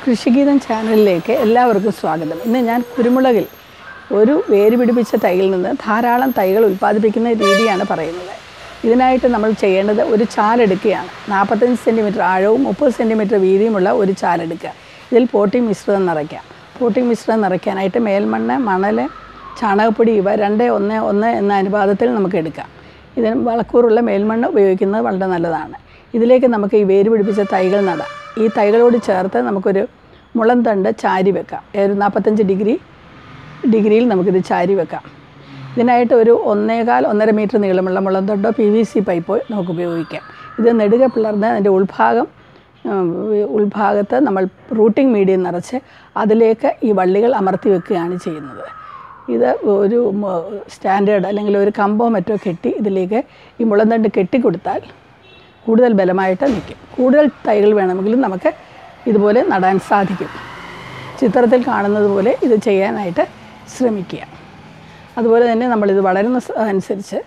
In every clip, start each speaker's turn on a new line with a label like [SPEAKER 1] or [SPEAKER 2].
[SPEAKER 1] കൃഷിഗീതം ചാനലിലേക്ക് എല്ലാവർക്കും സ്വാഗതം. ഇന്ന് ഞാൻ കുരുമുളകിൽ ഒരു വേര് പിടിപ്പിച്ച തൈയിൽ നിന്ന് ധാരാളം തൈകൾ ഉൽപ്പാദിപ്പിക്കുന്ന രീതിയാണ് പറയുന്നത്. ഇതിനായിട്ട് നമ്മൾ ചെയ്യേണ്ടത് ഒരു ചാലെടുക്കുകയാണ്. 45 സെൻറ്റിമീറ്റർ ആഴവും 30 സെൻറ്റിമീറ്റർ വീതിയുമുള്ള ഒരു ചാലെടുക്കുക. ഇതിൽ പോട്ടിംഗ് മിശ്രിതം നിറയ്ക്കാം. പോട്ടിംഗ് മിശ്രിതം നിറയ്ക്കാനായിട്ട് മേൽമണ്ണ്, മണൽ, ചാണകപ്പൊടി ഇവ 2-1-1 എന്ന അനുപാതത്തിൽ നമുക്ക് എടുക്കാം. ഇതിന് വളക്കൂറുള്ള മേൽമണ്ണ് ഉപയോഗിക്കുന്നത് വളരെ നല്ലതാണ്. ഇതിലേക്ക് നമുക്ക് ഈ വേര് പിടിപ്പിച്ച തൈകൾ നടാം. ഈ തൈകളോട് ചേർത്ത് നമുക്കൊരു മുളം തണ്ട് ചാരി വെക്കാം. ഒരു 45 ഡിഗ്രിയിൽ നമുക്കിത് ചാരി വെക്കാം. ഇതിനായിട്ട് ഒരു 1.25-1.5 മീറ്റർ നീളമുള്ള മുളം തണ്ടോ PVC പൈപ്പോ നമുക്ക് ഉപയോഗിക്കാം. ഇത് നെടുക പിളർന്ന് അതിൻ്റെ ഉൾഭാഗത്ത് നമ്മൾ റൂട്ടിംഗ് മീഡിയം നിറച്ച് അതിലേക്ക് ഈ വള്ളികൾ അമർത്തി വെക്കുകയാണ് ചെയ്യുന്നത്. ഇത് ഒരു സ്റ്റാൻഡേർഡ് അല്ലെങ്കിൽ ഒരു കമ്പോ മറ്റോ കെട്ടി ഇതിലേക്ക് ഈ മുളം തണ്ട് കെട്ടിക്കൊടുത്താൽ കൂടുതൽ ബലമായിട്ട് നിൽക്കും. കൂടുതൽ തൈകൾ വേണമെങ്കിലും നമുക്ക് ഇതുപോലെ നടാൻ സാധിക്കും. ചിത്രത്തിൽ കാണുന്നത് പോലെ ഇത് ചെയ്യാനായിട്ട് ശ്രമിക്കുക. അതുപോലെ തന്നെ നമ്മളിത് വളരുന്ന അനുസരിച്ച്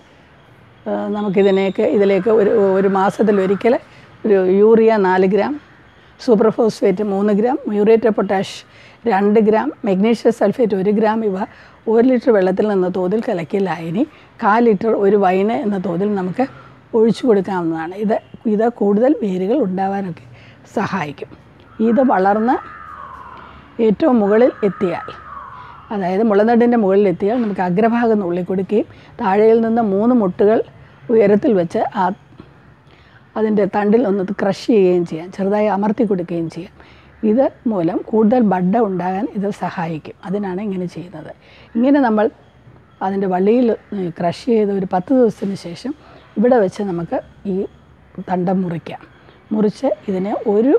[SPEAKER 1] ഇതിലേക്ക് ഒരു മാസത്തിലൊരിക്കൽ ഒരു urea 4 gram, superphosphate 3 gram, muriate potash 2 gram, magnesium sulphate 1 gram ഇവ 1 ലിറ്റർ വെള്ളത്തിൽ എന്ന തോതിൽ കലക്കി ലായനി 1/4 ലിറ്റർ ഒരു വൈന് എന്ന തോതിൽ നമുക്ക് ഒഴിച്ചു കൊടുക്കാവുന്നതാണ്. ഇത് കൂടുതൽ വേരുകൾ ഉണ്ടാവാനൊക്കെ സഹായിക്കും. ഇത് വളർന്ന് ഏറ്റവും മുകളിൽ എത്തിയാൽ, അതായത് മുളനടിൻ്റെ മുകളിൽ എത്തിയാൽ നമുക്ക് അഗ്രഭാഗം നുള്ളി കൊടുക്കുകയും താഴെയിൽ നിന്ന് 3 മുട്ടുകൾ ഉയരത്തിൽ വെച്ച് അതിൻ്റെ തണ്ടിൽ ഒന്ന് ക്രഷ് ചെയ്യുകയും ചെയ്യാം. ചെറുതായി അമർത്തി കൊടുക്കുകയും ചെയ്യാം. ഇത് മൂലം കൂടുതൽ ബഡ്ഡ ഉണ്ടാകാൻ ഇത് സഹായിക്കും. അതിനാണ് ഇങ്ങനെ ചെയ്യുന്നത്. ഇങ്ങനെ നമ്മൾ അതിൻ്റെ വള്ളിയിൽ ക്രഷ് ചെയ്ത് ഒരു 10 ദിവസത്തിന് ശേഷം ഇവിടെ വെച്ച് നമുക്ക് ഈ തണ്ടം മുറിച്ച് ഇതിനെ ഒരു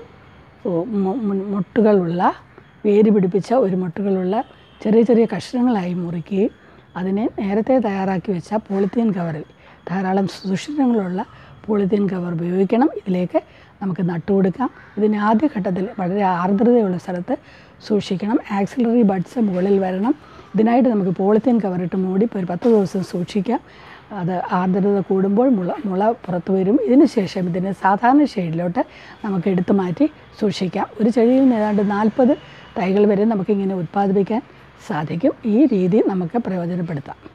[SPEAKER 1] മുട്ടുകളുള്ള വേര് പിടിപ്പിച്ച ഒരു മുട്ടുകളുള്ള ചെറിയ ചെറിയ കഷ്ണങ്ങളായി മുറിക്കുകയും അതിനെ നേരത്തെ തയ്യാറാക്കി വെച്ച പോളിത്തീൻ കവറിൽ, ധാരാളം സുഷിരങ്ങളുള്ള പോളിത്തീൻ കവർ ഉപയോഗിക്കണം. ഇതിലേക്ക് നമുക്ക് നട്ടുകൊടുക്കാം. ഇതിന് ആദ്യഘട്ടത്തിൽ വളരെ ആർദ്രതയുള്ള സ്ഥലത്ത് സൂക്ഷിക്കണം. ആക്സിലറി ബഡ്സ് മുകളിൽ വരണം. ഇതിനായിട്ട് നമുക്ക് പോളിത്തീൻ കവറിട്ട് മൂടി ഒരു 10 ദിവസം സൂക്ഷിക്കാം. അത് ആർദ്രത കൂടുമ്പോൾ മുള പുറത്തു വരും. ഇതിന് ശേഷം ഇതിനെ സാധാരണ ഷെയ്ഡിലോട്ട് നമുക്ക് എടുത്തു മാറ്റി സൂക്ഷിക്കാം. ഒരു ചെടിയിൽ നിന്ന് ഏതാണ്ട് 40 തൈകൾ വരെ നമുക്കിങ്ങനെ ഉൽപ്പാദിപ്പിക്കാൻ സാധിക്കും. ഈ രീതി നമുക്ക് പ്രയോജനപ്പെടുത്താം.